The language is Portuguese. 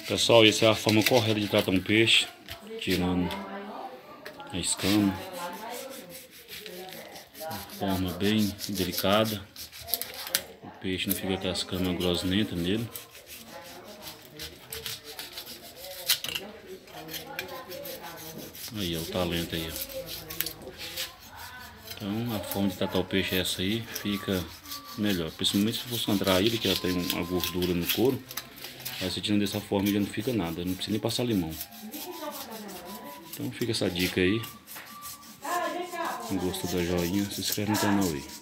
Pessoal, essa é a forma correta de tratar um peixe, tirando a escama, de forma bem delicada. O peixe não fica com as escamas grossentas nele. Aí, ó, o talento aí, ó. Então, a forma de tratar o peixe é essa aí, fica melhor. Principalmente se for uma traíra, que ela tem uma gordura no couro. Aí você tirando dessa forma já não fica nada, não precisa nem passar limão. Então fica essa dica aí. Quem gostou da joinha, se inscreve no canal aí.